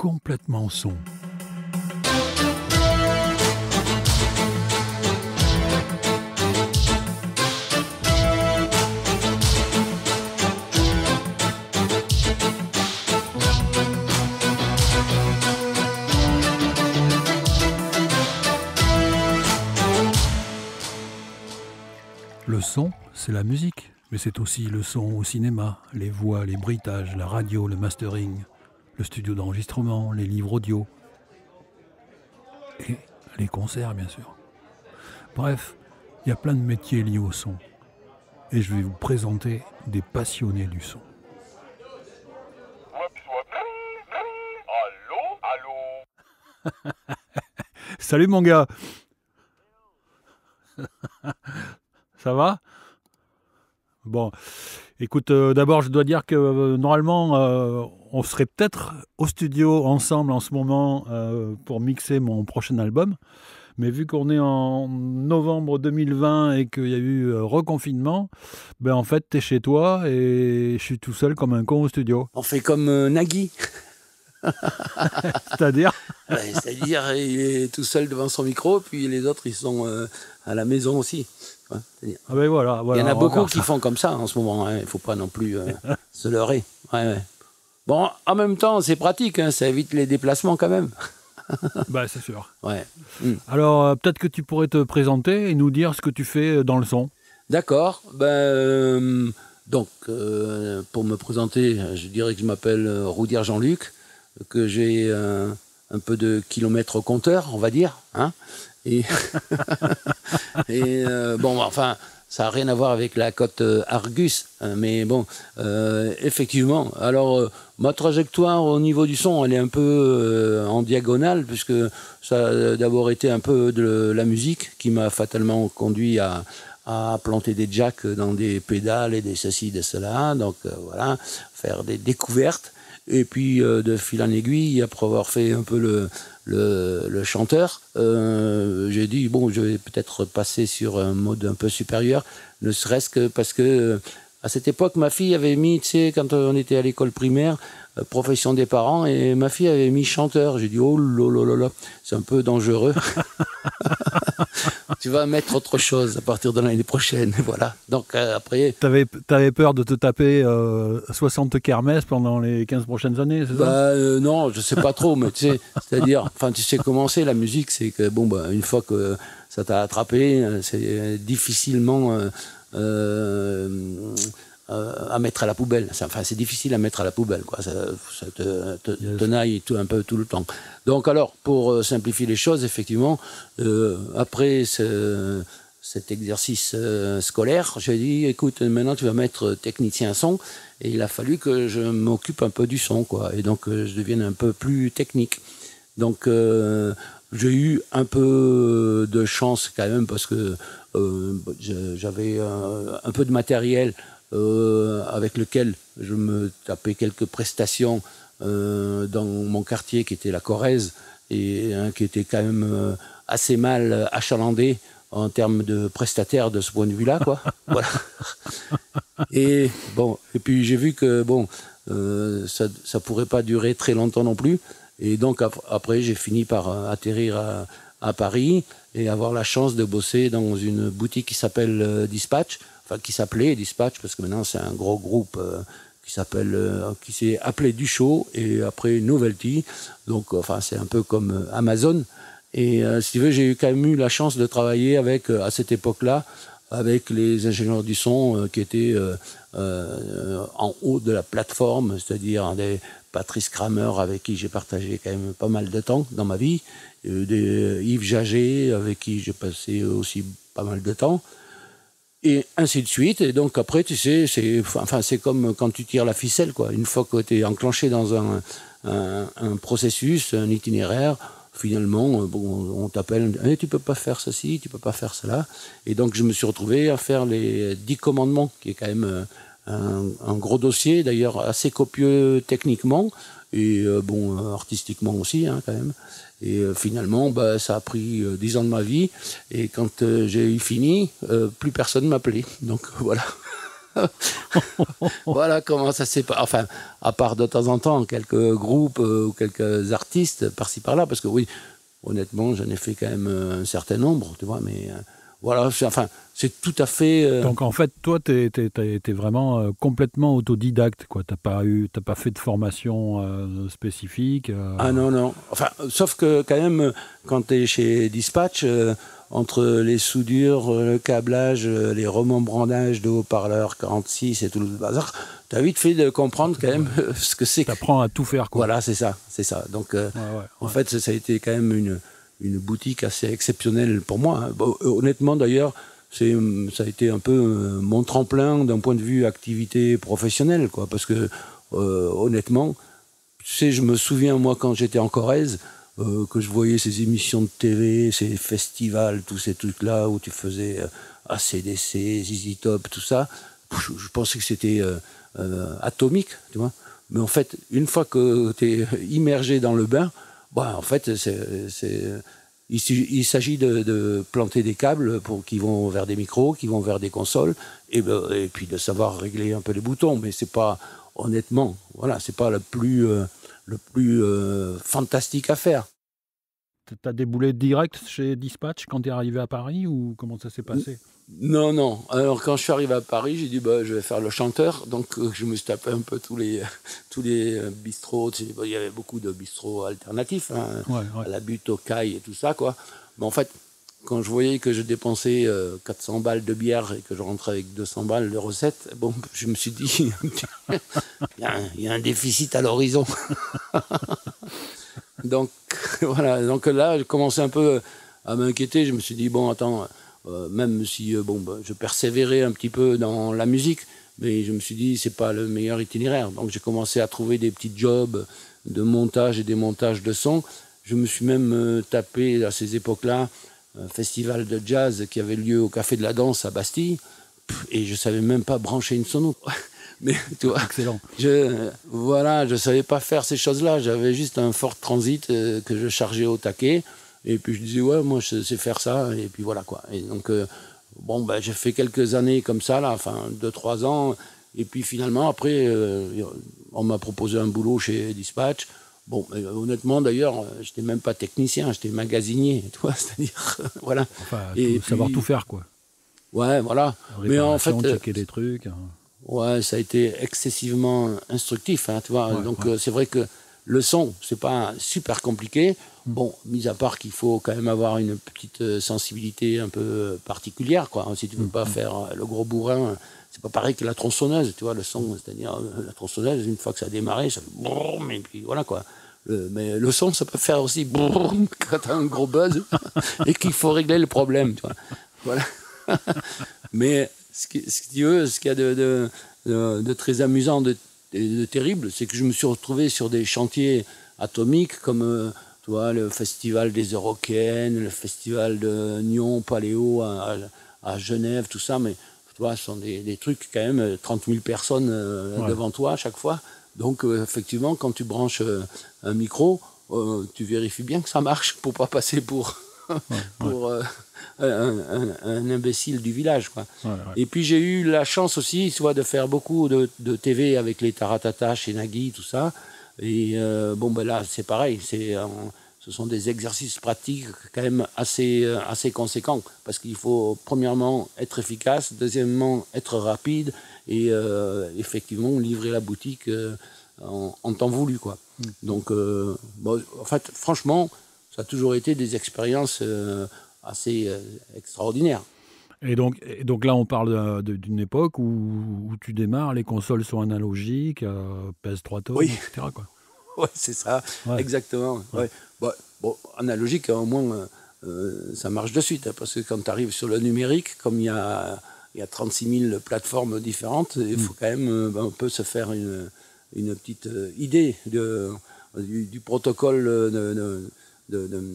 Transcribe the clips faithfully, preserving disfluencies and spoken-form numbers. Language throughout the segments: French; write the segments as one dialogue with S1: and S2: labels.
S1: complètement son. Le son, c'est la musique, mais c'est aussi le son au cinéma, les voix, les bruitages, la radio, le mastering, le studio d'enregistrement, les livres audio et les concerts, bien sûr. Bref, il y a plein de métiers liés au son. Et je vais vous présenter des passionnés du son.
S2: Allô, allô.
S1: Salut mon gars. Ça va? Bon, écoute, euh, d'abord je dois dire que euh, normalement euh, on serait peut-être au studio ensemble en ce moment euh, pour mixer mon prochain album. Mais vu qu'on est en novembre deux mille vingt et qu'il y a eu euh, reconfinement, ben en fait t'es chez toi et je suis tout seul comme un con au studio.
S3: On fait comme euh, Nagui.
S1: C'est-à-dire
S3: Ouais, c'est-à-dire, il est tout seul devant son micro, puis les autres, ils sont euh, à la maison aussi. Ouais,
S1: ah ben voilà, voilà,
S3: il y en a
S1: on va
S3: beaucoup
S1: faire
S3: qui
S1: ça.
S3: font comme ça en ce moment. Il hein. ne faut pas non plus euh, se leurrer. Ouais, ouais. Bon, en même temps, c'est pratique. Hein, ça évite les déplacements quand même.
S1: Ben, c'est sûr.
S3: Ouais. Mm.
S1: Alors, euh, peut-être que tu pourrais te présenter et nous dire ce que tu fais dans le son.
S3: D'accord. Ben, euh, donc, euh, pour me présenter, je dirais que je m'appelle euh, Roudière Jean-Luc, que j'ai euh, un peu de kilomètres compteur, on va dire. Hein, et et euh, bon, enfin, ça n'a rien à voir avec la côte euh, Argus. Hein, mais bon, euh, effectivement. Alors, euh, ma trajectoire au niveau du son, elle est un peu euh, en diagonale, puisque ça a d'abord été un peu de la musique qui m'a fatalement conduit à à planter des jacks dans des pédales et des ceci, des cela, donc euh, voilà, faire des découvertes. Et puis euh, de fil en aiguille, après avoir fait un peu le, le, le chanteur, euh, j'ai dit bon, je vais peut-être passer sur un mode un peu supérieur, ne serait-ce que parce que euh, à cette époque, ma fille avait mis, tu sais, quand on était à l'école primaire, euh, profession des parents, et ma fille avait mis chanteur. J'ai dit oh là là là là, c'est un peu dangereux. Tu vas mettre autre chose à partir de l'année prochaine, voilà. Donc euh, après...
S1: T'avais, t'avais peur de te taper euh, soixante kermesses pendant les quinze prochaines années, c'est ça?
S3: Bah euh, non, je sais pas trop, mais tu sais, c'est-à-dire, enfin tu sais comment c'est la musique, c'est que bon bah une fois que ça t'a attrapé, c'est difficilement euh, euh, euh, à mettre à la poubelle. Enfin c'est difficile à mettre à la poubelle, quoi. Ça, ça te, te
S1: Yes.
S3: tenaille tout un peu tout le temps. Donc alors pour euh, simplifier les choses, effectivement, euh, après ce, cet exercice euh, scolaire, j'ai dit écoute, maintenant tu vas mettre technicien son. Et il a fallu que je m'occupe un peu du son, quoi, et donc euh, je devienne un peu plus technique. Donc euh, j'ai eu un peu de chance quand même parce que euh, j'avais un, un peu de matériel euh, avec lequel je me tapais quelques prestations euh, dans mon quartier qui était la Corrèze et hein, qui était quand même euh, assez mal achalandé en termes de prestataires de ce point de vue-là, quoi. Voilà. Et bon, et puis j'ai vu que bon, euh, ça, ça pourrait pas durer très longtemps non plus. Et donc ap après, j'ai fini par euh, atterrir à, à Paris et avoir la chance de bosser dans une boutique qui s'appelle euh, Dispatch, enfin qui s'appelait Dispatch parce que maintenant c'est un gros groupe euh, qui s'appelle, euh, qui s'est appelé Duchot et après Novelty. Donc enfin c'est un peu comme euh, Amazon. Et euh, si tu veux, j'ai eu quand même eu la chance de travailler avec, euh, à cette époque-là, avec les ingénieurs du son euh, qui étaient euh, euh, en haut de la plateforme, c'est-à-dire des Patrice Kramer avec qui j'ai partagé quand même pas mal de temps dans ma vie, euh, des euh, Yves Jager avec qui j'ai passé aussi pas mal de temps, et ainsi de suite. Et donc après, tu sais, c'est enfin, c'est comme quand tu tires la ficelle, quoi. Une fois que tu es enclenché dans un, un, un processus, un itinéraire, finalement, bon, on t'appelle, hey, tu peux pas faire ceci, tu peux pas faire cela. Et donc, je me suis retrouvé à faire les dix commandements, qui est quand même un, un gros dossier, d'ailleurs assez copieux techniquement, et euh, bon, artistiquement aussi, hein, quand même. Et euh, finalement, bah, ça a pris euh, dix ans de ma vie, et quand euh, j'ai eu fini, euh, plus personne m'appelait. Donc, voilà. Voilà comment ça s'est pas. Enfin, à part de temps en temps quelques groupes euh, ou quelques artistes par-ci par-là, parce que oui, honnêtement, j'en ai fait quand même euh, un certain nombre, tu vois. Mais euh, voilà, c'est, enfin, c'est tout à fait. euh,
S1: Donc en fait, toi, tu es vraiment euh, complètement autodidacte, quoi. T'as pas eu, t'as pas fait de formation euh, spécifique. euh.
S3: Ah non, non. Enfin, euh, sauf que quand même, euh, quand tu es chez Dispatch, euh, entre les soudures, euh, le câblage, euh, les remembrandages de haut-parleurs quarante-six et tout le bazar, tu as vite fait de comprendre quand même euh, ce que c'est. que-
S1: T'apprends à tout faire, quoi.
S3: Voilà, c'est ça, c'est ça. Donc, euh,
S1: Ouais, ouais,
S3: en
S1: ouais.
S3: fait, ça, ça a été quand même une, une boutique assez exceptionnelle pour moi, hein. Bon, euh, honnêtement, d'ailleurs, c'est, hum, ça a été un peu euh, mon tremplin d'un point de vue activité professionnelle, quoi. Parce que, euh, honnêtement, tu sais, je me souviens, moi, quand j'étais en Corrèze, euh, que je voyais ces émissions de T V, ces festivals, tous ces trucs-là où tu faisais euh, A C D C, Z Z Top, tout ça. Je, je pensais que c'était euh, euh, atomique, tu vois. Mais en fait, une fois que tu es immergé dans le bain, bah, en fait, c'est, c'est, il, su- il s'agit de, de planter des câbles pour, qui vont vers des micros, qui vont vers des consoles, et, ben, et puis de savoir régler un peu les boutons. Mais c'est pas, honnêtement, voilà, c'est pas le plus, euh, le plus euh, fantastique à faire.
S1: T'as déboulé direct chez Dispatch quand t'es arrivé à Paris ou comment ça s'est passé?
S3: Non, non. Alors quand je suis arrivé à Paris, j'ai dit bah, je vais faire le chanteur. Donc euh, je me suis tapé un peu tous les, tous les euh, bistrots. Tu sais, bah, il y avait beaucoup de bistrots alternatifs, hein,
S1: Ouais, ouais.
S3: à la butte, au caille et tout ça, quoi. Mais en fait, quand je voyais que je dépensais euh, quatre cents balles de bière et que je rentrais avec deux cents balles de recettes, bon, je me suis dit, il y, a un- il y a un déficit à l'horizon. Donc voilà, donc là, j'ai commencé un peu à m'inquiéter. Je me suis dit, bon, attends, euh, même si euh, bon, bah, je persévérais un petit peu dans la musique, mais je me suis dit, c'est pas le meilleur itinéraire. Donc j'ai commencé à trouver des petits jobs de montage et démontage de son. Je me suis même euh, tapé à ces époques-là un festival de jazz qui avait lieu au Café de la Danse à Bastille, Pff, et je savais même pas brancher une sono. Mais tu vois,
S1: Excellent.
S3: je, voilà, je savais pas faire ces choses-là. J'avais juste un Ford Transit euh, que je chargeais au taquet. Et puis je disais, ouais, moi je sais faire ça. Et puis voilà quoi. Et donc, euh, bon, ben, j'ai fait quelques années comme ça, là, enfin, deux, trois ans. Et puis finalement, après, euh, on m'a proposé un boulot chez Dispatch. Bon, mais, honnêtement, d'ailleurs, je n'étais même pas technicien, j'étais magasinier, tu vois, c'est-à-dire, voilà.
S1: Enfin,
S3: Et
S1: tout- savoir
S3: puis,
S1: tout faire, quoi.
S3: ouais, voilà. Mais en fait,
S1: Réparation,
S3: euh,
S1: checker des trucs. hein.
S3: ouais, ça a été excessivement instructif, hein, tu vois.
S1: Ouais,
S3: Donc
S1: ouais.
S3: euh, c'est vrai que le son, c'est pas super compliqué. Bon, mis à part qu'il faut quand même avoir une petite euh, sensibilité un peu particulière, quoi. Si tu veux pas faire euh, le gros bourrin, euh, c'est pas pareil que la tronçonneuse, tu vois, le son, c'est-à-dire euh, la tronçonneuse, une fois que ça a démarré, ça fait boum, et puis voilà, quoi. Le- mais le son, ça peut faire aussi boum quand t'as un gros buzz et qu'il faut régler le problème, tu vois. Voilà. Mais ce qui, ce qui, ce qu'il y a de, de, de, de très amusant, de, de, de terrible, c'est que je me suis retrouvé sur des chantiers atomiques comme euh, tu vois, le festival des Eurokéennes, le festival de Nyon, Paléo à, à Genève, tout ça. Mais tu vois, ce sont des, des trucs quand même, trente mille personnes euh,
S1: Ouais.
S3: devant toi à chaque fois. Donc euh, effectivement, quand tu branches euh, un micro, euh, tu vérifies bien que ça marche pour pas passer pour, pour euh, un, un- un imbécile du village, quoi.
S1: Ouais, ouais.
S3: Et puis j'ai eu la chance aussi, tu vois, de faire beaucoup de, de T V avec les Taratata chez Nagui, tout ça. Et euh, bon, ben là, c'est pareil, c'est, euh, ce sont des exercices pratiques quand même assez, euh, assez conséquents, parce qu'il faut premièrement être efficace, deuxièmement être rapide, et euh, effectivement livrer la boutique euh, en, en temps voulu, quoi. Donc, euh, bon, en fait, franchement, ça a toujours été des expériences euh, assez euh, extraordinaires.
S1: Et donc, et donc là, on parle de- de- d'une époque où, où tu démarres, les consoles sont analogiques, euh, pèsent trois tonnes,
S3: Oui.
S1: et cetera, quoi.
S3: Ouais, c'est ça,
S1: Ouais.
S3: exactement. Ouais. Bon, bon, analogique, au moins, euh, euh, ça marche de suite, hein, parce que quand tu arrives sur le numérique, comme il y a, il y a trente-six mille plateformes différentes, il faut quand même euh, ben, un peu se faire une, une petite euh, idée de, du, du protocole de, de, de, de,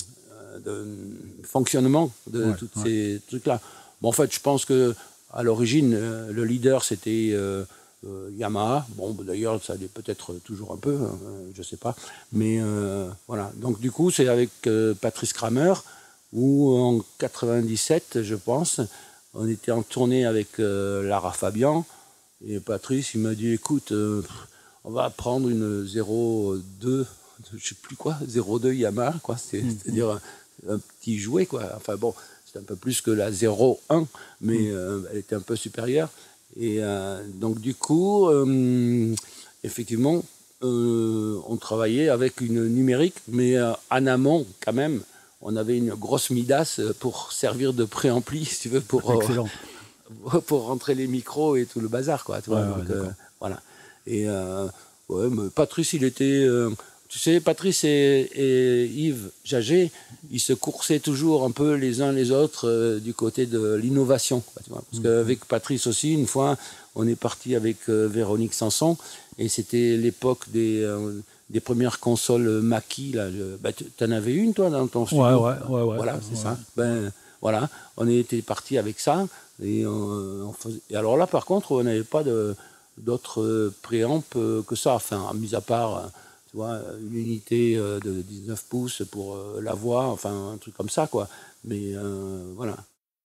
S3: de fonctionnement de
S1: Ouais,
S3: tous
S1: ouais.
S3: ces trucs-là. Bon, en fait, je pense que à l'origine, euh, le leader, c'était euh, euh, Yamaha. Bon, bah, d'ailleurs, ça l'est peut-être toujours un peu, hein, je ne sais pas. Mais euh, voilà. Donc, du coup, c'est avec euh, Patrice Kramer, où en quatre-vingt-dix-sept, je pense, on était en tournée avec euh, Lara Fabian, et Patrice, il m'a dit, écoute, euh, on va prendre une zéro deux, je sais plus quoi, zéro deux Yamaha, quoi, c'est, mmh. c'est-à-dire un, un petit jouet, quoi. Enfin bon, c'est un peu plus que la zéro un, mais mmh. euh, elle était un peu supérieure. Et euh, donc du coup, euh, effectivement, euh, on travaillait avec une numérique, mais euh, en amont, quand même, on avait une grosse Midas pour servir de préampli, si tu veux, pour...
S1: Excellent.
S3: pour rentrer les micros et tout le bazar, quoi. Tu vois,
S1: ouais,
S3: donc,
S1: ouais,
S3: euh, voilà. Et euh, ouais, mais Patrice, il était... Euh, tu sais, Patrice et, et Yves Jager, ils se coursaient toujours un peu les uns les autres euh, du côté de l'innovation, quoi, tu vois. Parce mmh. qu'avec Patrice aussi, une fois, on est parti avec euh, Véronique Sanson, et c'était l'époque des... Euh, des premières consoles Mackie, là. Bah, tu en avais une, toi, dans ton studio?
S1: Ouais, ouais, ouais. ouais
S3: voilà, c'est
S1: ouais.
S3: ça. Ben, voilà, on était parti avec ça. Et, on, on faisait... et alors là, par contre, on n'avait pas de, d'autres préamps que ça. Enfin, mis à part, tu vois, une unité de dix-neuf pouces pour la voix, enfin, un truc comme ça, quoi. Mais euh, voilà.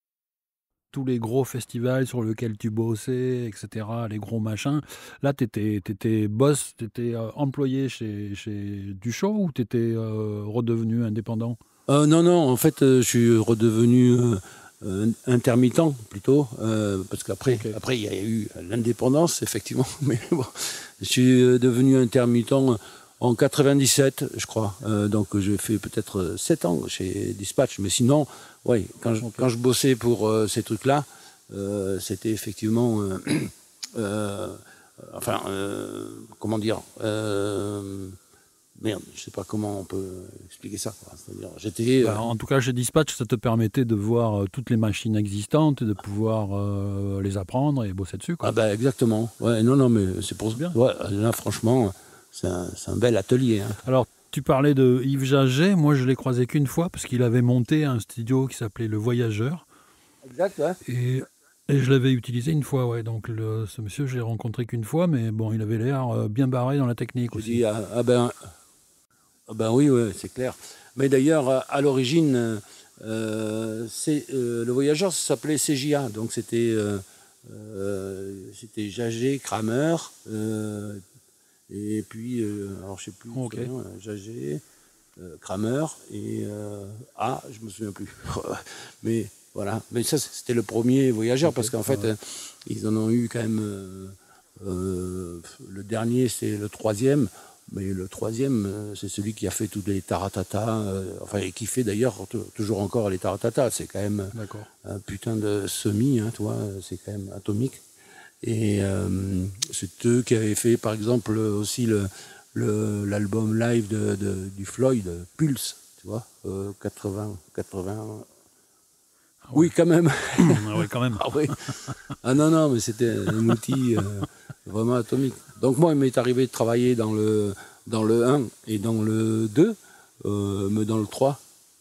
S1: Tous les gros festivals sur lesquels tu bossais, et cetera, les gros machins. Là, tu étais boss, tu étais euh, employé chez, chez Duchot ou tu étais euh, redevenu indépendant?
S3: euh, Non, non, en fait, euh, je suis redevenu euh, euh, intermittent plutôt, euh, parce qu'après, okay. après, il y a eu l'indépendance, effectivement. Mais bon, je suis devenu intermittent en quatre-vingt-dix-sept, je crois. Euh, donc, j'ai fait peut-être sept ans chez Dispatch. Mais sinon, oui, quand, okay. quand je bossais pour euh, ces trucs-là, euh, c'était effectivement... Euh, euh, enfin, euh, comment dire euh, Merde, je ne sais pas comment on peut expliquer ça. C'est-à-dire, j'étais...
S1: Bah, en tout cas, chez Dispatch, ça te permettait de voir euh, toutes les machines existantes, de pouvoir euh, les apprendre et bosser dessus, quoi.
S3: Ah ben, exactement. Ouais, non, non, mais c'est pour ça.
S1: Bien.
S3: Ouais, là, franchement... C'est un, c'est un bel atelier. Hein.
S1: Alors, tu parlais de Yves Jager. Moi, je l'ai croisé qu'une fois parce qu'il avait monté un studio qui s'appelait Le Voyageur.
S3: Exact, ouais.
S1: Et, et je l'avais utilisé une fois, ouais. Donc, le, ce monsieur, je l'ai rencontré qu'une fois, mais bon, il avait l'air bien barré dans la technique
S3: je
S1: aussi.
S3: Dis, ah, ah, ben, ah ben oui, ouais, c'est clair. Mais d'ailleurs, à l'origine, euh, c'est, euh, Le Voyageur ça s'appelait C J A. Donc, c'était, euh, euh, c'était Jager, Kramer... Euh, Et puis, euh, alors je sais plus,
S1: okay.
S3: Jager, euh, Kramer et euh, ah, je me souviens plus. Mais voilà, mais ça c'était le premier Voyageur okay. parce qu'en fait, ouais. euh, ils en ont eu quand même. Euh, euh, le dernier, c'est le troisième, mais le troisième, euh, c'est celui qui a fait tous les taratata, euh, enfin et qui fait d'ailleurs t- toujours encore les taratata. C'est quand même D'accord. un putain de semi, hein, toi, c'est quand même atomique. Et euh, c'est eux qui avaient fait, par exemple, aussi le, le, l'album live de, de, du Floyd, Pulse, tu vois, euh, quatre-vingts, quatre-vingts. Ah ouais. Oui, quand même.
S1: Ah oui, quand même.
S3: ah, oui. ah non, non, mais c'était un outil euh, vraiment atomique. Donc moi, il m'est arrivé de travailler dans le, dans le un et dans le deux, euh, mais dans le trois.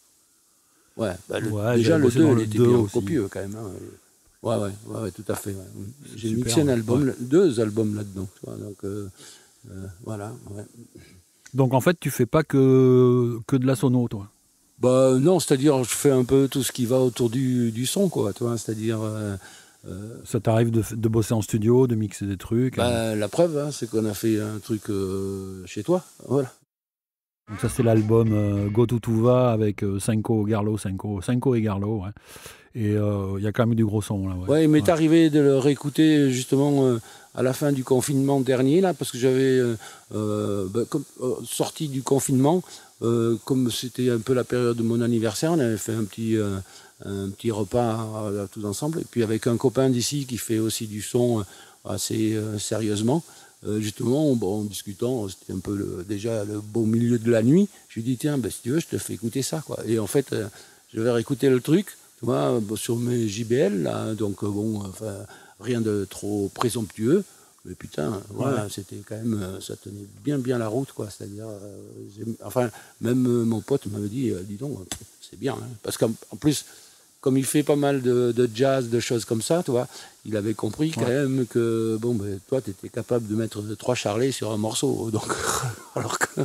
S3: Ouais, bah le, ouais déjà le deux, il était bien aussi. Copieux quand même. Hein. Ouais, ouais, ouais, ouais, tout à fait. Ouais. J'ai super, mixé un album, ouais. deux albums là-dedans. Tu vois, donc, euh, euh, voilà. Ouais.
S1: Donc, en fait, tu fais pas que, que de la sono, toi?
S3: Bah, non, c'est-à-dire, je fais un peu tout ce qui va autour du, du son, quoi. Tu vois, c'est-à-dire. Euh,
S1: euh, Ça t'arrive de, de bosser en studio, de mixer des trucs?
S3: Bah, hein. La preuve, hein, c'est qu'on a fait un truc euh, chez toi. Voilà.
S1: Donc ça, c'est l'album euh, Go To Tuva avec euh, Cinco, Garlo, Cinco, Cinco et Garlo. Ouais. Et il euh, y a quand même du gros son là. Ouais,
S3: ouais il m'est
S1: ouais.
S3: arrivé de le réécouter justement euh, à la fin du confinement dernier là, parce que j'avais euh, euh, bah, comme, euh, sorti du confinement, euh, comme c'était un peu la période de mon anniversaire, on avait fait un petit euh, un petit repas euh, tous ensemble, et puis avec un copain d'ici qui fait aussi du son euh, assez euh, sérieusement. Euh, justement, bon, en discutant, c'était un peu le, déjà le beau milieu de la nuit. Je lui dis tiens, ben, si tu veux, je te fais écouter ça, quoi. Et en fait, euh, je vais réécouter le truc. Tu vois, sur mes J B L, là, donc bon, enfin, rien de trop présomptueux, mais putain, voilà, ouais. C'était quand même, ça tenait bien, bien la route, quoi. C'est-à-dire, euh, enfin, même euh, mon pote m'avait dit, euh, dis donc, c'est bien, hein, parce qu'en en plus, comme il fait pas mal de, de jazz, de choses comme ça, tu vois, il avait compris quand ouais. même que, bon, ben, toi, tu étais capable de mettre trois charlets sur un morceau, donc, alors que...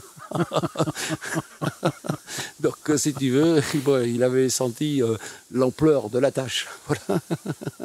S3: Donc, si tu veux, bon, il avait senti euh, l'ampleur de la tâche. Voilà.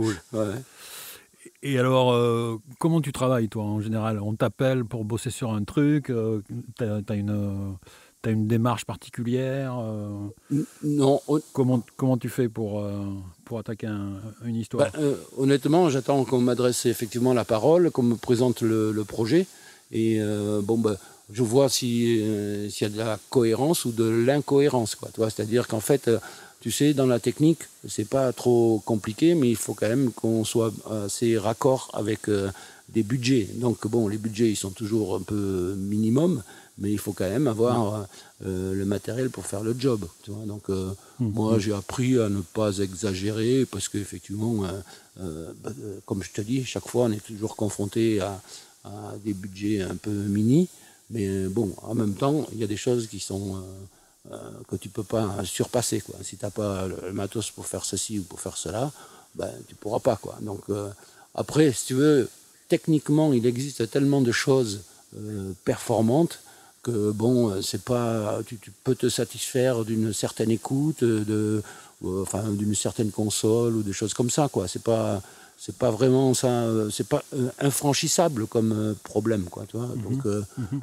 S1: cool.
S3: Ouais.
S1: Et alors, euh, comment tu travailles, toi, en général? On t'appelle pour bosser sur un truc, euh, t'as, t'as une, euh, t'as une démarche particulière, euh,
S3: N- Non, hon-
S1: comment, comment tu fais pour, euh, pour attaquer un- une
S3: bah,
S1: histoire?
S3: euh, honnêtement, j'attends qu'on m'adresse effectivement la parole, qu'on me présente le, le projet. Et euh, bon, bah, je vois si, euh, s'il y a de la cohérence ou de l'incohérence, quoi. Tu vois, c'est-à-dire qu'en fait, euh, tu sais, dans la technique, c'est pas trop compliqué, mais il faut quand même qu'on soit assez raccord avec euh, des budgets. Donc bon, les budgets, ils sont toujours un peu minimum, mais il faut quand même avoir euh, le matériel pour faire le job. Tu vois. Donc euh,
S1: Mmh,
S3: moi,
S1: mmh.
S3: j'ai appris à ne pas exagérer parce qu'effectivement, euh, euh, bah, euh, comme je te dis, chaque fois, on est toujours confronté à, à des budgets un peu mini. Mais euh, bon, en même temps, il y a des choses qui sont euh, euh, que tu peux pas surpasser, quoi. Si tu n'as pas le, le matos pour faire ceci ou pour faire cela, ben tu pourras pas, quoi. Donc euh, après, si tu veux, techniquement, il existe tellement de choses euh, performantes que bon, euh, c'est pas, tu, tu peux te satisfaire d'une certaine écoute, de, euh, enfin d'une certaine console ou des choses comme ça, quoi. C'est pas, c'est pas vraiment ça, euh, c'est pas euh, infranchissable comme euh, problème, quoi. Tu vois.
S1: Mmh,
S3: Donc euh,
S1: mmh.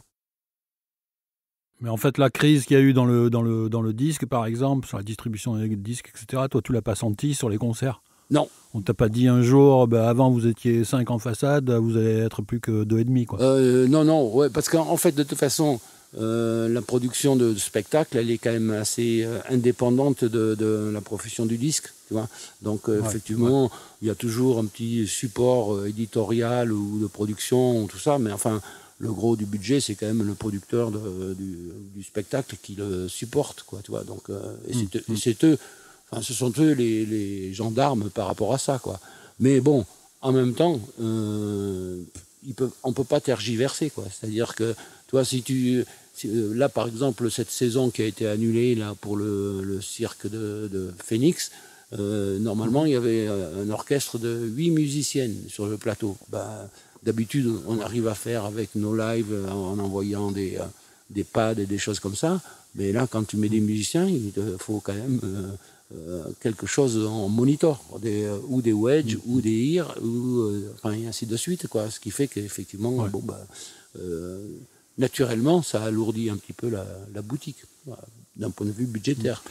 S1: Mais en fait, la crise qu'il y a eu dans le, dans le, dans le disque, par exemple, sur la distribution des disques, et cetera, toi, tu l'as pas senti sur les concerts?
S3: non.
S1: On t'a pas dit un jour, bah, avant vous étiez cinq en façade, vous allez être plus que deux et demi, quoi.
S3: Euh, non, non, ouais, parce qu'en en fait, de toute façon, euh, la production de, de spectacle, elle est quand même assez euh, indépendante de, de la profession du disque, tu vois. Donc, euh,
S1: Ouais,
S3: effectivement, il y a toujours un petit support euh, éditorial ou de production, tout ça, mais enfin, le gros du budget, c'est quand même le producteur de- du, du spectacle qui le supporte, quoi, tu vois. Donc, euh, et
S1: Mmh,
S3: c'est et
S1: mmh.
S3: c'est eux, enfin, ce sont eux les, les gendarmes par rapport à ça, quoi. Mais bon, en même temps, euh, ils peuvent, on ne peut pas tergiverser, quoi. C'est-à-dire que, toi, si tu. si, euh, là, par exemple, cette saison qui a été annulée là, pour le, le cirque de, de Phoenix, euh, normalement, il y avait euh, un orchestre de huit musiciennes sur le plateau. Ben, d'habitude, on arrive à faire avec nos lives euh, en envoyant des, euh, des pads et des choses comme ça. Mais là, quand tu mets des musiciens, il te faut quand même euh, euh, quelque chose en monitor, des, euh, ou des wedges, ou des ears, ou euh, enfin, et ainsi de suite, quoi. Ce qui fait qu'effectivement,
S1: Ouais.
S3: bon, bah, euh, naturellement, ça alourdit un petit peu la, la boutique, voilà, d'un point de vue budgétaire.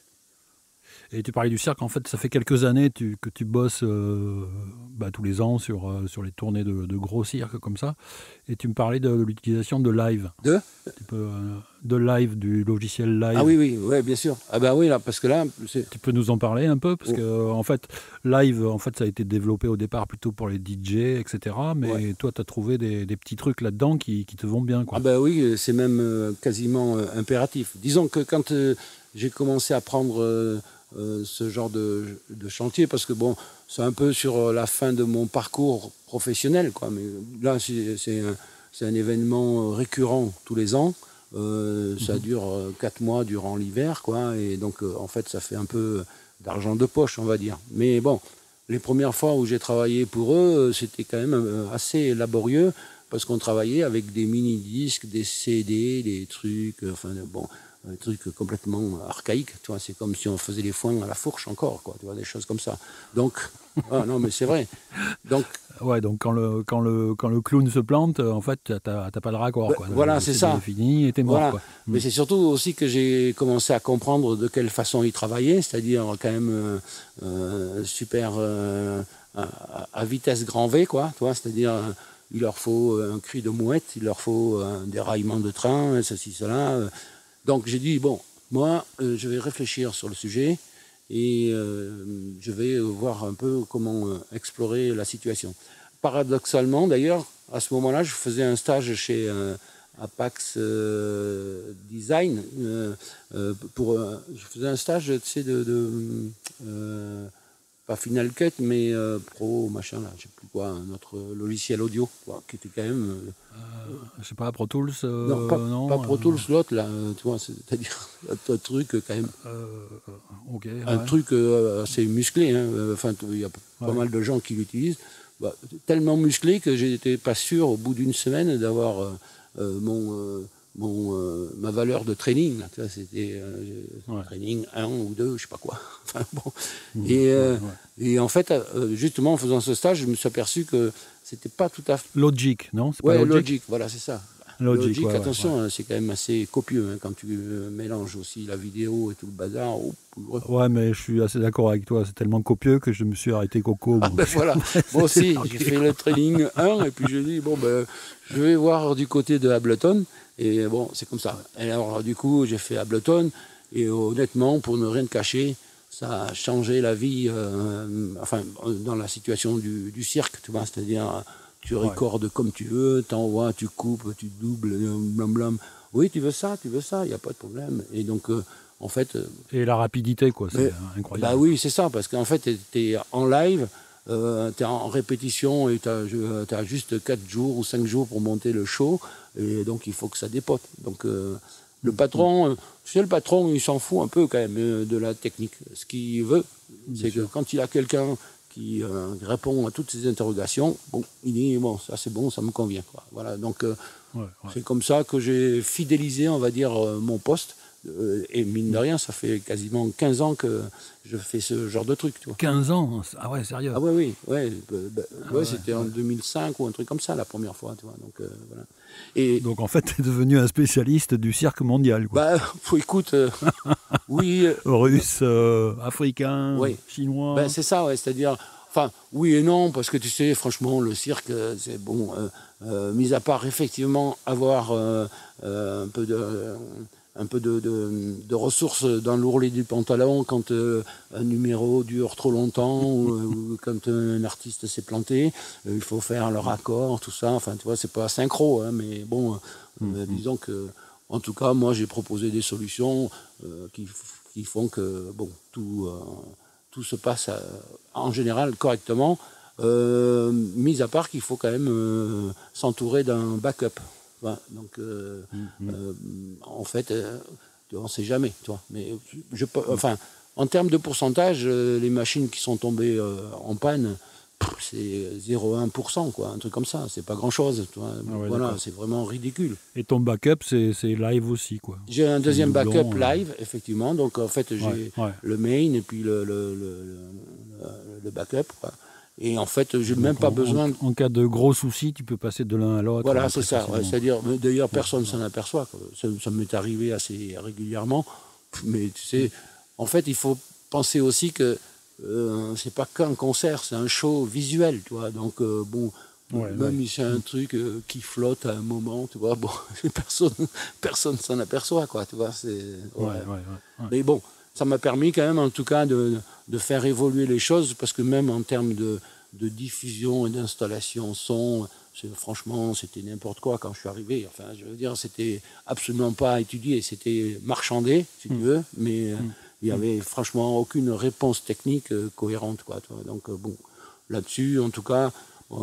S1: Et tu parlais du cirque, en fait, ça fait quelques années tu- que tu bosses euh, bah, tous les ans sur, euh, sur les tournées de, de gros cirques comme ça. Et tu me parlais de, de l'utilisation de live.
S3: De
S1: Tu peux, euh, de live, du logiciel live.
S3: Ah oui, oui, ouais, bien sûr. Ah ben oui, là, parce que là, c'est...
S1: Tu peux nous en parler un peu? Parce
S3: Oh,
S1: que, euh, en fait, live, en fait, ça a été développé au départ plutôt pour les D J, et cetera. Mais
S3: ouais.
S1: toi, tu as trouvé des, des petits trucs là-dedans qui, qui te vont bien,
S3: Ah
S1: quoi.
S3: ben oui, c'est même euh, quasiment euh, impératif. Disons que quand euh, j'ai commencé à prendre euh, euh, ce genre de, de chantier, parce que bon, c'est un peu sur euh, la fin de mon parcours professionnel, quoi. Mais là, c'est c'est un, c'est un événement récurrent tous les ans. Euh, ça dure euh, quatre mois durant l'hiver, quoi. Et donc, euh, en fait, ça fait un peu d'argent de poche, on va dire. Mais bon, les premières fois où j'ai travaillé pour eux, euh, c'était quand même euh, assez laborieux parce qu'on travaillait avec des mini-disques, des C D, des trucs, euh, enfin bon, un truc complètement archaïque, tu vois, c'est comme si on faisait les foins à la fourche encore, quoi, tu vois, des choses comme ça. Donc, ah, non, mais c'est vrai. Donc,
S1: Ouais, donc quand le, quand le, quand le clown se plante, euh, en fait, tu n'as pas le raccord,
S3: ben,
S1: quoi.
S3: voilà,
S1: Le
S3: c'est
S1: C D
S3: ça.
S1: est fini et t'es mort,
S3: Voilà.
S1: quoi. Mm.
S3: Mais c'est surtout aussi que j'ai commencé à comprendre de quelle façon ils travaillaient, c'est-à-dire quand même euh, euh, super euh, à, à vitesse grand V, quoi, tu vois, c'est-à-dire euh, il leur faut un cri de mouette, il leur faut un déraillement de train, ceci, cela. euh. Donc j'ai dit, bon, moi, euh, je vais réfléchir sur le sujet et euh, je vais voir un peu comment euh, explorer la situation. Paradoxalement, d'ailleurs, à ce moment-là, je faisais un stage chez euh, Apax euh, Design. Euh, euh, pour, euh, je faisais un stage, tu sais, de, de euh, pas Final Cut, mais euh, Pro, machin, là, je sais plus quoi, notre logiciel audio, quoi, qui était quand même... euh,
S1: Euh, je sais pas, Pro Tools, euh,
S3: non, pas,
S1: non
S3: pas Pro
S1: euh,
S3: Tools, l'autre, là, euh, tu vois, c'est-à-dire un, un truc euh, quand même,
S1: euh, ok,
S3: un
S1: ouais.
S3: truc euh, assez musclé, hein, euh, enfin, il y a pas
S1: Ouais.
S3: mal de gens qui l'utilisent, bah, tellement musclé que j'étais pas sûr, au bout d'une semaine, d'avoir euh, euh, mon, euh, mon, euh, ma ma valeur de training. Là, tu vois, c'était euh,
S1: Ouais.
S3: training un ou deux, je sais pas quoi. Enfin, bon.
S1: Mmh.
S3: Et, euh,
S1: Ouais, ouais.
S3: et en fait, euh, justement, en faisant ce stage, je me suis aperçu que c'était pas tout à fait...
S1: Logic, non? C'est pas
S3: Ouais,
S1: Logic?
S3: Logic, voilà, c'est ça.
S1: Logic,
S3: Logic,
S1: ouais, ouais,
S3: attention,
S1: ouais.
S3: hein, c'est quand même assez copieux hein, quand tu euh, mélanges aussi la vidéo et tout le bazar. Oh, ouais.
S1: Ouais, mais je suis assez d'accord avec toi. C'est tellement copieux que je me suis arrêté coco.
S3: Ah
S1: moi.
S3: ben voilà, moi aussi,
S1: largué,
S3: j'ai fait le training un et puis j'ai dit, bon ben, je vais voir du côté de Ableton. Et bon, c'est comme ça. Et alors, du coup, j'ai fait Ableton et honnêtement, pour ne rien te cacher, ça a changé la vie, euh, enfin, dans la situation du, du cirque, tu vois, c'est-à-dire, tu
S1: Ouais.
S3: recordes comme tu veux, t'envoies, tu coupes, tu doubles, blablabla. Oui, tu veux ça, tu veux ça, il n'y a pas de problème. Et donc, euh, en fait... euh,
S1: Et la rapidité, quoi, c'est
S3: mais-
S1: incroyable.
S3: Bah oui, c'est ça, parce qu'en fait, tu es en live, euh, tu es en répétition et tu as juste quatre jours ou cinq jours pour monter le show, et donc il faut que ça dépote. Donc euh, le patron, euh, tu sais, le patron, il s'en fout un peu quand même euh, de la technique. Ce qu'il veut, c'est que
S1: sûr.
S3: quand il a quelqu'un qui euh, répond à toutes ses interrogations, bon, il dit, bon, ça c'est bon, ça me convient, quoi. Voilà, donc euh,
S1: Ouais, ouais.
S3: c'est comme ça que j'ai fidélisé, on va dire, euh, mon poste. Euh, et mine de rien, ça fait quasiment quinze ans que je fais ce genre de truc, tu vois.
S1: quinze ans? Ah ouais, sérieux?
S3: Ah ouais, oui, ouais, bah, bah,
S1: Ah
S3: ouais,
S1: ouais,
S3: c'était en
S1: ouais.
S3: deux mille cinq ou un truc comme ça la première fois, tu vois. Donc euh, voilà. Et
S1: Donc en fait, tu es devenu un spécialiste du cirque mondial, quoi.
S3: bah, faut, écoute, euh, oui, euh,
S1: Russe, euh, africain,
S3: Oui.
S1: chinois.
S3: ben, c'est ça, ouais, c'est-à-dire, enfin, oui et non, parce que tu sais, franchement, le cirque, euh, c'est bon, euh, euh, mis à part effectivement avoir euh, euh, un peu de, euh, un peu de, de, de ressources dans l'ourlet du pantalon quand euh, un numéro dure trop longtemps ou, ou quand un artiste s'est planté, euh, il faut faire le raccord, tout ça. Enfin, tu vois, c'est pas synchro, hein, mais bon, euh, disons que, en tout cas, moi, j'ai proposé des solutions euh, qui, qui font que, bon, tout. Euh, tout se passe euh, en général correctement, euh, mis à part qu'il faut quand même euh, s'entourer d'un backup. Voilà, donc, euh,
S1: Mhm.
S3: euh, en fait, euh, on ne sait jamais. Tu vois, mais je, peux- enfin, en termes de pourcentage, euh, les machines qui sont tombées euh, en panne, pff, c'est zéro virgule un pour cent, quoi, un truc comme ça. C'est pas grand-chose. Tu vois.
S1: Ah ouais,
S3: Voilà,
S1: d'accord.
S3: c'est vraiment ridicule.
S1: Et ton backup, c'est c'est live aussi, quoi.
S3: J'ai un
S1: C'est
S3: deuxième
S1: doublon,
S3: backup
S1: euh,
S3: live, effectivement. Donc, en fait, j'ai
S1: Ouais, ouais.
S3: le main et puis le, le, le, le- le backup, quoi. Et en fait, j'ai
S1: Donc,
S3: même pas
S1: en,
S3: besoin. de-
S1: en, en cas de gros soucis, tu peux passer de l'un à l'autre.
S3: Voilà,
S1: euh,
S3: c'est
S1: très
S3: ça. Ouais,
S1: facilement.
S3: c'est-à-dire, mais d'ailleurs, personne ne s'en aperçoit, quoi. Ça, ça m'est arrivé assez régulièrement. Mais tu sais, en fait, il faut penser aussi que euh, c'est pas qu'un concert, c'est un show visuel, tu vois. Donc, euh, bon.
S1: Ouais,
S3: Même
S1: ouais.
S3: si c'est un truc euh, qui flotte à un moment, tu vois, bon, personne personne s'en aperçoit, quoi, tu vois, c'est...
S1: Ouais,
S3: ouais.
S1: ouais, ouais, ouais.
S3: Mais bon, ça m'a permis quand même, en tout cas, de, de faire évoluer les choses, parce que même en termes de, de diffusion et d'installation son, c'est- franchement, c'était n'importe quoi quand je suis arrivé. Enfin, je veux dire, c'était absolument pas étudié, c'était marchandé, si tu veux, mais euh, il n'y avait franchement aucune réponse technique euh, cohérente, quoi, tu vois. Donc, euh, bon, là-dessus, en tout cas,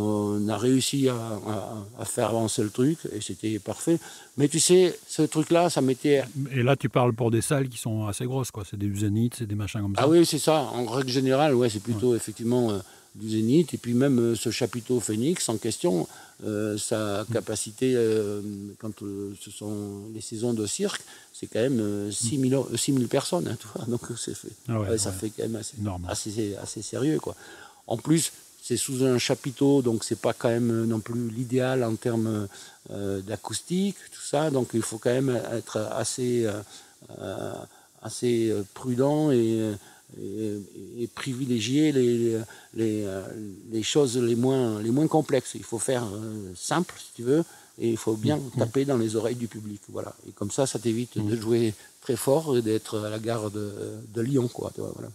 S3: on a réussi à, à- à faire avancer le truc, et c'était parfait. Mais tu sais, ce truc-là, ça m'était...
S1: Et là, tu parles pour des salles qui sont assez grosses, quoi. C'est des Zénith, c'est des machins comme ça.
S3: Ah oui, c'est ça. En règle générale, ouais, c'est plutôt effectivement euh, du Zénith. Et puis même euh, ce chapiteau Phoenix en question, euh, sa capacité, euh, quand euh, ce sont les saisons de cirque, c'est quand même euh, six mille personnes. Hein, tu vois. Donc c'est fait.
S1: Ah ouais,
S3: Ouais, ça
S1: ouais.
S3: fait quand même assez,
S1: Énorme.
S3: assez, assez sérieux, quoi. En plus, c'est sous un chapiteau, donc c'est pas quand même non plus l'idéal en termes euh, d'acoustique, tout ça. Donc il faut quand même être assez... euh, euh, assez euh, prudent et, et, et privilégier les, les, les choses les moins, les moins complexes. Il faut faire euh, simple, si tu veux, et il faut bien
S1: Mmh.
S3: taper dans les oreilles du public. Voilà. Et comme ça, ça t'évite de jouer très fort et d'être à la gare de, de Lyon, quoi. Tu vois, voilà.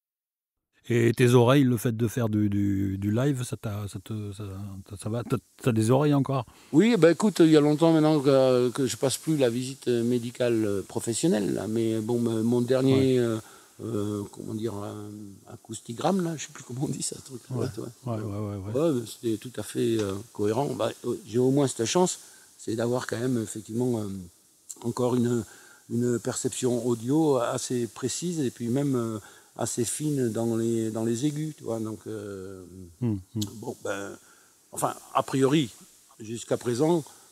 S1: Et tes oreilles, le fait de faire du, du, du live, ça, t'a- ça, te, ça, ça va? T'as, t'as des oreilles encore?
S3: Oui, ben écoute, il y a longtemps maintenant que, que je passe plus la visite médicale euh, professionnelle, là, mais bon, me- mon dernier, euh, euh, comment dire, un acoustigramme, là, je sais plus comment on dit ça, truc.
S1: Ouais,
S3: tu vois.
S1: ouais, ouais, ouais, ouais.
S3: Ouais, mais c'était tout à fait euh, cohérent. Bah, euh, j'ai au moins cette chance, c'est d'avoir quand même effectivement euh, encore une, une perception audio assez précise et puis même euh, assez fine dans les, dans les aigus, tu vois. Donc, euh,
S1: Hum, hum.
S3: bon, ben, enfin, a priori, jusqu'à présent,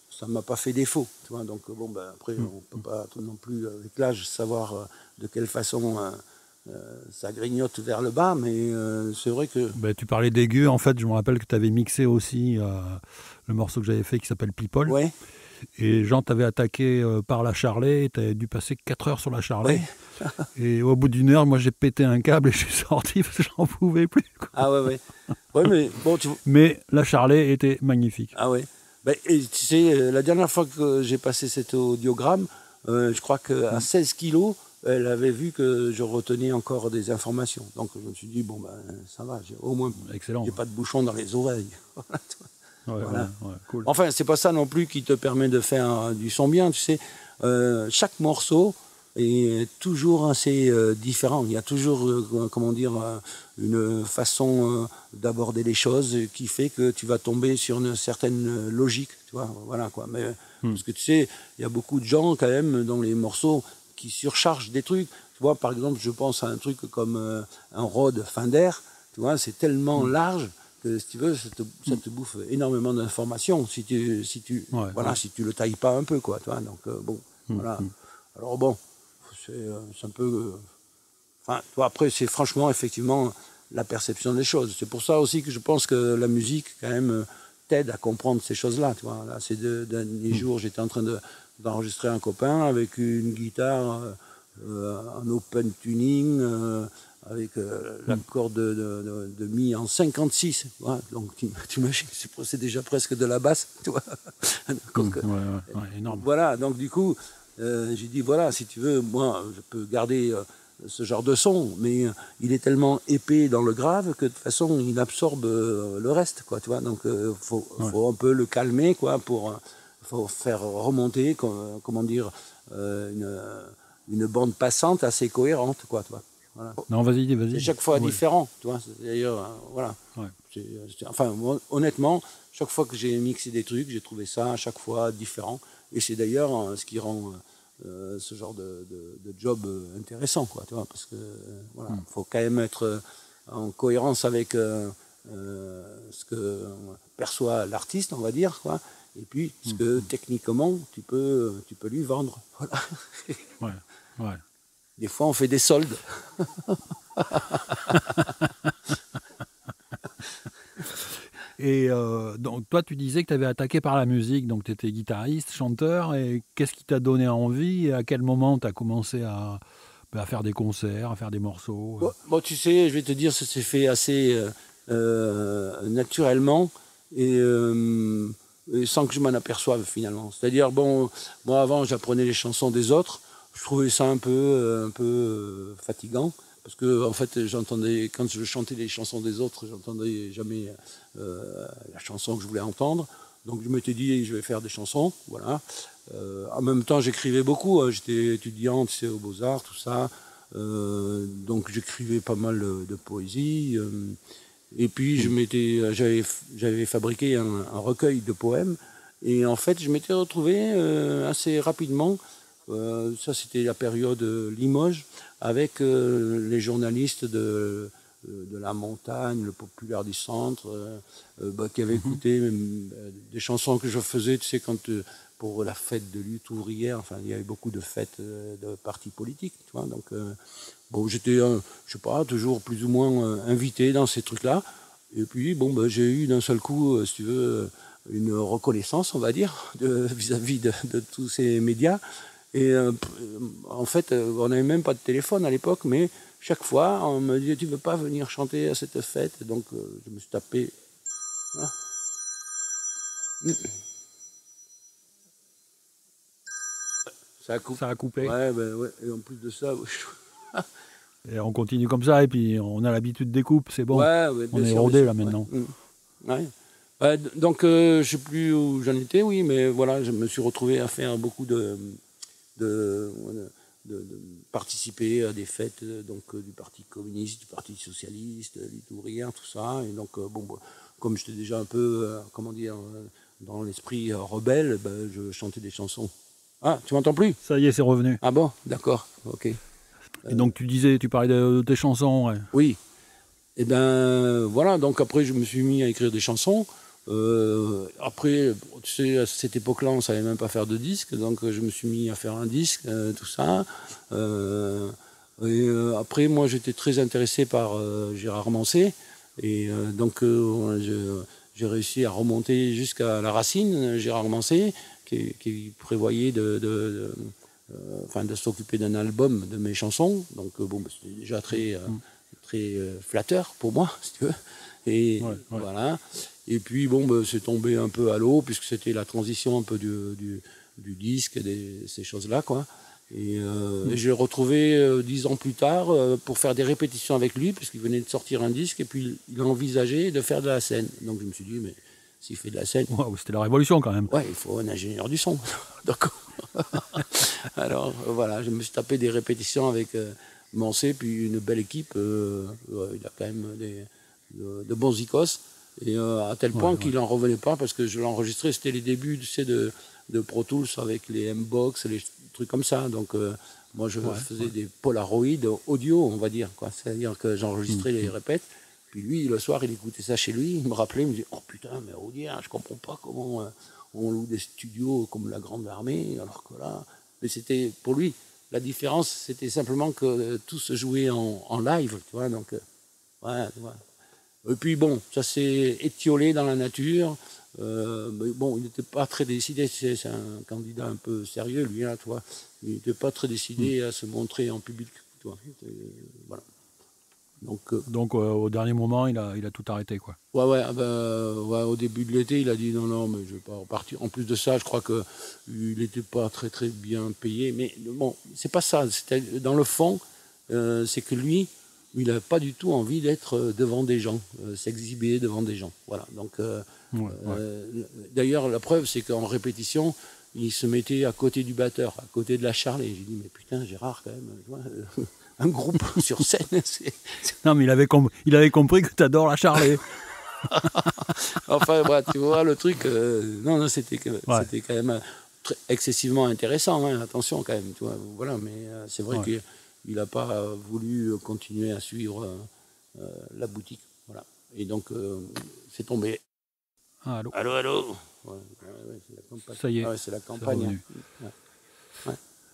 S3: ça m'a pas fait défaut, tu vois. Donc bon, ben, après,
S1: Mm.
S3: on peut pas non plus avec l'âge savoir euh, de quelle façon euh, euh, ça grignote vers le bas, mais euh, c'est vrai que
S1: Ben, tu parlais d'aigu, en fait, je me rappelle que tu avais mixé aussi euh, le morceau que j'avais fait qui s'appelle People.
S3: ouais,
S1: Et Jean t'avait attaqué euh, par la Charlet, tu avais dû passer quatre heures sur la Charlet.
S3: ouais.
S1: Et au bout d'une heure, moi j'ai pété un câble et je suis sorti parce que j'en pouvais plus, quoi.
S3: Ah ouais, ouais. Ouais, mais bon, tu
S1: Mais la Charlet était magnifique.
S3: ah ouais. Ben, et tu sais, euh, la dernière fois que j'ai passé cet audiogramme, euh, je crois qu'à
S1: Mm.
S3: seize kilos, elle avait vu que je retenais encore des informations. Donc je me suis dit, bon, ben ça va, j'ai- au moins,
S1: Excellent.
S3: j'ai pas de bouchon dans les oreilles. Voilà, tu vois.
S1: Ouais,
S3: Voilà.
S1: ouais, ouais, cool.
S3: Enfin, c'est pas ça non plus qui te permet de faire euh, du son bien, tu sais. Euh, chaque morceau est toujours assez euh, différent. Il y a toujours, euh, comment dire, euh, une façon euh, d'aborder les choses qui fait que tu vas tomber sur une certaine euh, logique, tu vois. Voilà quoi. Mais
S1: Hmm.
S3: parce que tu sais, il y a beaucoup de gens quand même dans les morceaux qui surchargent des trucs. Tu vois, par exemple, je pense à un truc comme euh, un Rhodes Fender. Tu vois, c'est tellement
S1: Hmm.
S3: large que si tu veux, ça te, ça te bouffe énormément d'informations si tu, si tu,
S1: Ouais,
S3: voilà,
S1: ouais.
S3: si tu le tailles pas un peu, quoi. Tu vois, donc euh, bon,
S1: Hmm,
S3: voilà.
S1: hmm.
S3: Alors bon, c'est euh, c'est un peu. euh, Enfin, toi, après, c'est franchement, effectivement, la perception des choses. C'est pour ça aussi que je pense que la musique, quand même, euh, t'aide à comprendre ces choses-là. Tu vois, là, ces deux derniers jours, j'étais en train de- d'enregistrer un copain avec une guitare euh, euh, en open tuning, euh, avec euh, l'accord de, de, de- de mi en cinquante-six. Ouais, donc, tu tu imagines, c'est c'est déjà presque de la basse. Tu vois. Donc,
S1: Hmm, ouais, ouais, ouais, énorme.
S3: voilà, donc du coup, euh, j'ai dit, voilà, si tu veux, moi, je peux garder euh, ce genre de son, mais euh, il est tellement épais dans le grave que de toute façon, il absorbe euh, le reste, quoi, tu vois. Donc, il euh, faut,
S1: Ouais.
S3: faut un peu le calmer, quoi, pour euh, faut faire remonter, com- comment dire, euh, une, une bande passante assez cohérente, quoi, tu vois. Voilà.
S1: Non, vas-y, vas-y.
S3: C'est chaque fois
S1: Ouais.
S3: différent, tu vois. C'est D'ailleurs, euh, voilà.
S1: Ouais.
S3: C'est- c'est- enfin, moi, honnêtement, chaque fois que j'ai mixé des trucs, j'ai trouvé ça à chaque fois différent. Et c'est d'ailleurs euh, ce qui rend euh, ce genre de, de- de job euh, intéressant, quoi, tu vois, parce que euh, voilà,
S1: Mm.
S3: faut quand même être euh, en cohérence avec euh, euh, ce que perçoit l'artiste, on va dire, quoi. Et puis ce que techniquement tu peux, tu peux lui vendre. Voilà.
S1: Ouais, ouais.
S3: Des fois, on fait des soldes.
S1: Et euh, donc, toi, tu disais que tu avais attaqué par la musique, donc tu étais guitariste, chanteur, et qu'est-ce qui t'a donné envie et à quel moment tu as commencé à, à faire des concerts, à faire des morceaux?
S3: Bon, bon, tu sais, je vais te dire, ça s'est fait assez euh, euh, naturellement et, euh, et sans que je m'en aperçoive finalement. C'est-à-dire, bon, moi avant, j'apprenais les chansons des autres. Je trouvais ça un peu, euh, un peu euh, fatigant parce que en fait, j'entendais quand je chantais les chansons des autres, j'entendais jamais euh, la chanson que je voulais entendre. Donc je m'étais dit, je vais faire des chansons, voilà. Euh, en même temps, j'écrivais beaucoup. Hein. J'étais étudiant, tu sais, aux Beaux-Arts, tout ça. Euh, donc j'écrivais pas mal de, de poésie. Euh, et puis je m'étais, j'avais, j'avais fabriqué un, un recueil de poèmes. Et en fait, je m'étais retrouvé euh, assez rapidement. Euh, ça, c'était la période Limoges, avec euh, les journalistes de, de la montagne, le populaire du centre, euh, euh, bah, qui avaient écouté même, euh, des chansons que je faisais, tu sais, quand euh, pour la fête de lutte ouvrière, enfin, il y avait beaucoup de fêtes euh, de partis politiques, tu vois, donc euh, bon, j'étais, euh, je sais pas, toujours plus ou moins euh, invité dans ces trucs-là, et puis bon, bah, j'ai eu d'un seul coup, euh, si tu veux, une reconnaissance, on va dire, de, vis-à-vis de, de tous ces médias. Et euh, en fait, euh, on n'avait même pas de téléphone à l'époque, mais chaque fois, on me disait, tu veux pas venir chanter à cette fête? Et donc, euh, je me suis tapé. Voilà. Ça a coupé.
S1: Ça a coupé.
S3: Ouais, ben ouais. Et en plus de ça,
S1: Et on continue comme ça, et puis on a l'habitude des coupes, c'est bon.
S3: ouais, ouais,
S1: On
S3: bien
S1: est
S3: sûr,
S1: rodé
S3: bien
S1: là
S3: sûr.
S1: maintenant.
S3: Ouais. Mm. Ouais. Ouais, d- donc, euh, je sais plus où j'en étais, oui, mais voilà, je me suis retrouvé à faire beaucoup de, de, de, de participer à des fêtes euh, donc euh, du Parti communiste, du Parti socialiste, euh, lutte ouvrière, tout ça. Et donc, euh, bon, bah, comme j'étais déjà un peu, euh, comment dire, euh, dans l'esprit euh, rebelle, ben, je chantais des chansons. Ah, tu m'entends plus?
S1: Ça y est, c'est revenu.
S3: Ah bon, d'accord, ok.
S1: Et donc tu disais, tu parlais de, de tes chansons, ouais.
S3: Oui. Et ben voilà, donc après je me suis mis à écrire des chansons. Euh, après, tu sais, à cette époque-là, on ne savait même pas faire de disque, donc je me suis mis à faire un disque, euh, tout ça. Euh, et euh, après, moi, j'étais très intéressé par euh, Gérard Manset, et euh, donc euh, je, j'ai réussi à remonter jusqu'à la racine, Gérard Manset, qui, qui prévoyait de, de, de, euh, enfin, de s'occuper d'un album de mes chansons. Donc euh, bon, c'était déjà très, euh, très euh, flatteur pour moi, si tu veux. Et
S1: Ouais, ouais.
S3: voilà. Et puis bon, bah, c'est tombé un peu à l'eau, puisque c'était la transition un peu du, du, du disque, des, ces choses-là, quoi. Et, euh,
S1: Mm.
S3: et je l'ai retrouvé euh, dix ans plus tard euh, pour faire des répétitions avec lui, puisqu'il venait de sortir un disque, et puis il a envisagé de faire de la scène. Donc je me suis dit, mais s'il fait de la scène,
S1: Wow, c'était la révolution quand même.
S3: ouais, il faut un ingénieur du son. Donc, alors euh, voilà, je me suis tapé des répétitions avec euh, Manset, puis une belle équipe. Euh, ouais, il a quand même des, de, de bons icos. Et euh, à tel point
S1: Ouais,
S3: qu'il n'en revenait pas, parce que je l'enregistrais, c'était les débuts, tu sais, de, de Pro Tools avec les M-Box, les trucs comme ça. Donc euh, moi, je
S1: Ouais,
S3: faisais
S1: ouais.
S3: des polaroïdes audio, on va dire, quoi. C'est-à-dire que j'enregistrais les répètes. Puis lui, le soir, il écoutait ça chez lui, il me rappelait, il me disait « Oh putain, mais Audier, je comprends pas comment euh, on loue des studios comme la Grande Armée, alors que là... » Mais c'était, pour lui, la différence, c'était simplement que euh, tout se jouait en, en live, tu vois, donc... Euh, ouais, tu vois. Et puis bon, ça s'est étiolé dans la nature. Euh, mais bon, il n'était pas très décidé, c'est, c'est un candidat un peu sérieux, lui, là, tu vois. Il n'était pas très décidé à se montrer en public, tu vois. Euh, voilà. Donc... Euh,
S1: Donc euh, au dernier moment, il a, il a tout arrêté, quoi.
S3: Ouais, ouais, ah ben, ouais, au début de l'été, il a dit non, non, mais je vais pas repartir. En plus de ça, je crois que il n'était pas très, très bien payé. Mais bon, c'est pas ça. C'était, dans le fond, euh, c'est que lui, il n'a pas du tout envie d'être devant des gens, euh, s'exhiber devant des gens. Voilà. Donc, euh,
S1: Ouais, ouais.
S3: euh, d'ailleurs, la preuve, c'est qu'en répétition, il se mettait à côté du batteur, à côté de la Charlet. J'ai dit, mais putain, Gérard, quand même, tu vois, euh, un groupe sur scène, c'est...
S1: Non, mais il avait, com- il avait compris que tu adores la Charlet.
S3: Enfin, bah, tu vois, le truc, euh, non, non, c'était,
S1: Ouais.
S3: c'était quand même très, excessivement intéressant, hein, attention quand même, tu vois, voilà, mais euh, c'est vrai
S1: Ouais.
S3: qu'il n'a pas euh, voulu continuer à suivre euh, euh, la boutique, voilà. Et donc, euh, c'est tombé.
S1: Ah, allô.
S3: Allô, allô. Ouais, ouais, ouais, c'est la campagne.
S1: Ça y est,
S3: Ah ouais, c'est la
S1: c'est
S3: campagne.
S1: revenu.
S3: Hein. Ouais.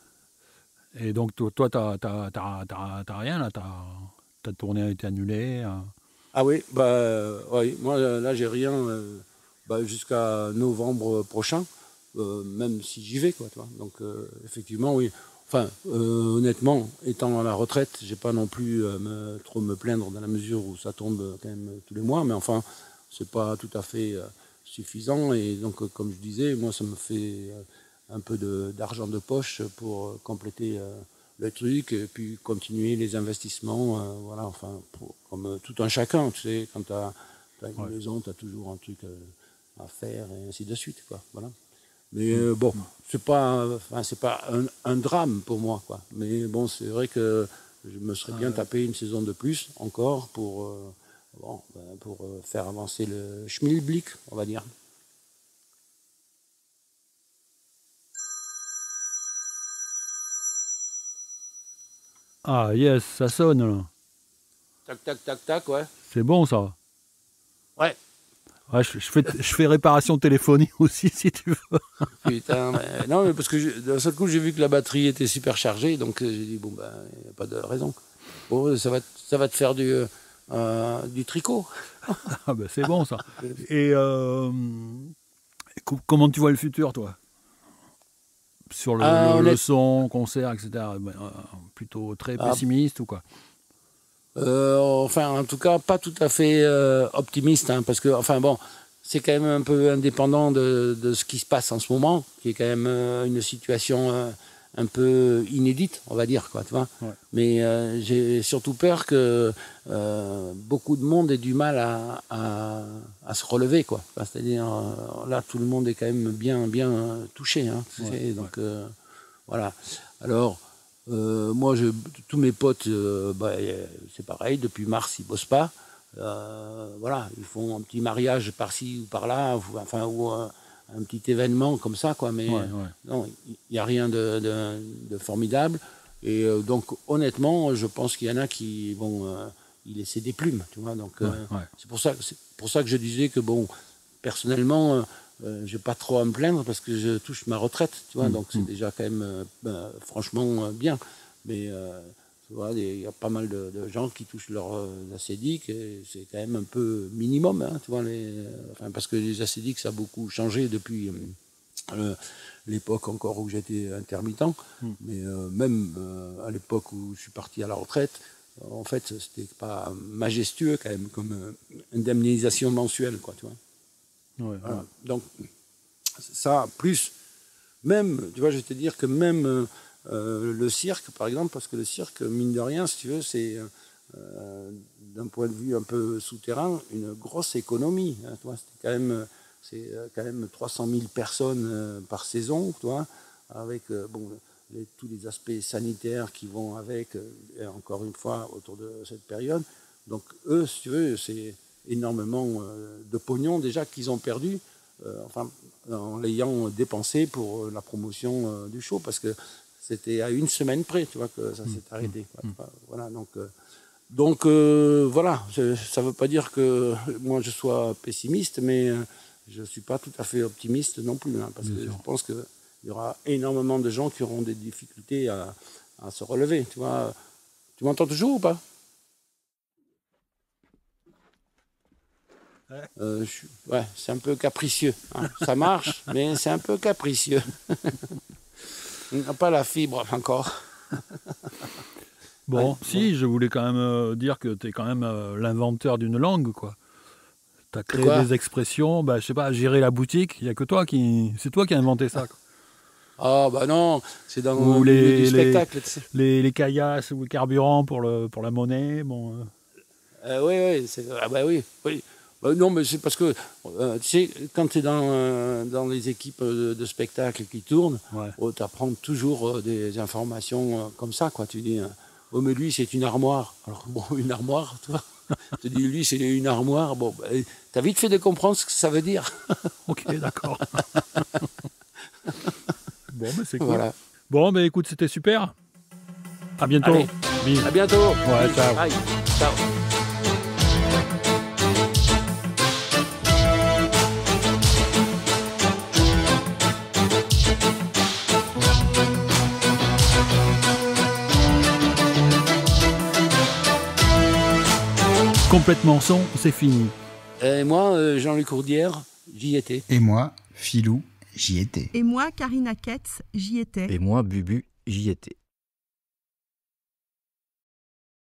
S1: Et donc toi, toi, t'as, t'as, t'as, t'as, t'as rien là, t'as, ta tournée a été annulée. euh.
S3: Ah oui, bah, euh, ouais, moi là, j'ai rien euh, bah, jusqu'à novembre prochain. Euh, même si j'y vais, quoi, tu vois. Donc, euh, effectivement, oui. Enfin, euh, honnêtement, étant à la retraite, j'ai pas non plus euh, me, trop me plaindre dans la mesure où ça tombe quand même tous les mois, mais enfin, c'est pas tout à fait euh, suffisant. Et donc, euh, comme je disais, moi, ça me fait euh, un peu de, d'argent de poche pour euh, compléter euh, le truc et puis continuer les investissements, euh, voilà, enfin, pour, comme euh, tout un chacun, tu sais, quand tu as une
S1: Ouais.
S3: maison, tu as toujours un truc euh, à faire et ainsi de suite, quoi, voilà. Mais euh, bon, c'est pas, enfin, c'est pas un, un drame pour moi, quoi. Mais bon, c'est vrai que je me serais bien tapé une saison de plus encore pour, euh, bon, ben, pour euh, faire avancer le schmilblick, on va dire.
S1: Ah yes, ça sonne là.
S3: Tac, tac, tac, tac, ouais.
S1: C'est bon ça.
S3: Ouais.
S1: Ouais, je, je fais, je fais réparation téléphonique aussi si tu veux.
S3: Putain, mais, non, mais parce que je- d'un seul coup, j'ai vu que la batterie était super chargée, donc euh, j'ai dit, bon, ben, il n'y a pas de raison. Bon, ça va, te- ça va te faire du, euh, du tricot.
S1: Ah ben c'est bon ça. Et euh, co- comment tu vois le futur toi? Sur le,
S3: Ah,
S1: le, le
S3: honnête-
S1: son, concert, et cetera. Ben, euh, plutôt très
S3: Ah,
S1: pessimiste ou quoi?
S3: Euh, enfin, en tout cas, pas tout à fait euh, optimiste, hein, parce que, enfin bon, c'est quand même un peu indépendant de, de ce qui se passe en ce moment, qui est quand même euh, une situation euh, un peu inédite, on va dire, quoi, tu vois.
S1: Ouais.
S3: Mais euh, j'ai surtout peur que euh, beaucoup de monde ait du mal à, à, à se relever, quoi. Enfin, c'est-à-dire, euh, là, tout le monde est quand même bien, bien touché, hein, tu
S1: Ouais,
S3: sais, donc euh, voilà. Alors. Euh, moi, je, tous mes potes, euh, bah, c'est pareil, depuis mars, ils bossent pas. Euh, voilà, ils font un petit mariage par-ci ou par-là, ou, enfin, ou un, un petit événement comme ça, quoi. Mais
S1: ouais, ouais.
S3: non, il n'y a rien de, de, de formidable. Et euh, donc, honnêtement, je pense qu'il y en a qui vont euh, y laisser des plumes, tu vois. Donc, euh,
S1: Ouais, ouais.
S3: c'est pour ça, c'est pour ça que je disais que bon, personnellement, euh, euh, j'ai pas trop à me plaindre parce que je touche ma retraite, tu vois,
S1: Mmh.
S3: donc c'est déjà quand même, euh, ben, franchement, euh, bien. Mais euh, tu vois, il y a pas mal de, de gens qui touchent leur euh, acédique et c'est quand même un peu minimum, hein, tu vois, les, euh, enfin, parce que les acédiques, ça a beaucoup changé depuis euh, l'époque encore où j'étais intermittent. Mmh. Mais euh, même euh, à l'époque où je suis parti à la retraite, en fait, c'était pas majestueux quand même comme euh, indemnisation mensuelle, quoi, tu vois.
S1: Ouais,
S3: Voilà.
S1: ouais.
S3: Donc, ça, plus, même, tu vois, je vais te dire que même euh, euh, le cirque, par exemple, parce que le cirque, mine de rien, si tu veux, c'est, euh, d'un point de vue un peu souterrain, une grosse économie. Hein, tu vois, c'est quand même, c'est quand même trois cent mille personnes euh, par saison, tu vois, avec, euh, bon, les, tous les aspects sanitaires qui vont avec, euh, et encore une fois, autour de cette période. Donc, eux, si tu veux, c'est énormément euh, de pognon déjà qu'ils ont perdu, euh, enfin, en l'ayant dépensé pour euh, la promotion euh, du show, parce que c'était à une semaine près, tu vois, que ça s'est arrêté. Quoi, tu vois, voilà, donc, euh, donc euh, voilà, je, ça ne veut pas dire que moi je sois pessimiste, mais euh, je ne suis pas tout à fait optimiste non plus, hein, parce Bien que sûr. Je pense qu'il y aura énormément de gens qui auront des difficultés à, à se relever, tu vois. Tu m'entends toujours ou pas? Euh, je, ouais, c'est un peu capricieux. Hein. Ça marche, mais c'est un peu capricieux. On n'a pas la fibre encore.
S1: Bon,
S3: ouais,
S1: si,
S3: bon.
S1: je voulais quand même euh, dire que tu es quand même euh, l'inventeur d'une langue, quoi. Tu as créé des expressions, bah, je sais pas, gérer la boutique, il n'y a que toi qui... C'est toi qui as inventé ça, quoi.
S3: Ah bah non, c'est dans
S1: ou
S3: le
S1: les,
S3: du spectacle.
S1: Les, tu sais. les, les caillasses ou le carburant pour, le, pour la monnaie, bon... Euh...
S3: Euh, oui, oui, c'est, ah bah oui, oui. Bah non, mais c'est parce que, euh, tu sais, quand tu es dans, euh, dans les équipes de, de spectacle qui tournent, ouais. oh, tu apprends toujours euh, des informations euh, comme ça, quoi. Tu dis, euh, oh, mais lui, c'est une armoire. Alors, bon, une armoire, toi. Tu dis, lui, c'est une armoire. Bon, bah, tu as vite fait de comprendre ce que ça veut dire.
S1: Ok, d'accord. Bon, mais c'est cool.
S3: Voilà.
S1: Bon, mais écoute, c'était super. À bientôt.
S3: Allez, à bientôt.
S1: Ouais, ciao.
S3: Bye. Ciao.
S1: Complètement son, c'est fini.
S3: Et moi, euh, Jean-Luc Courdière, j'y étais.
S4: Et moi, Philou, j'y étais.
S5: Et moi, Karina Ketz, j'y étais.
S6: Et moi, Bubu, j'y étais.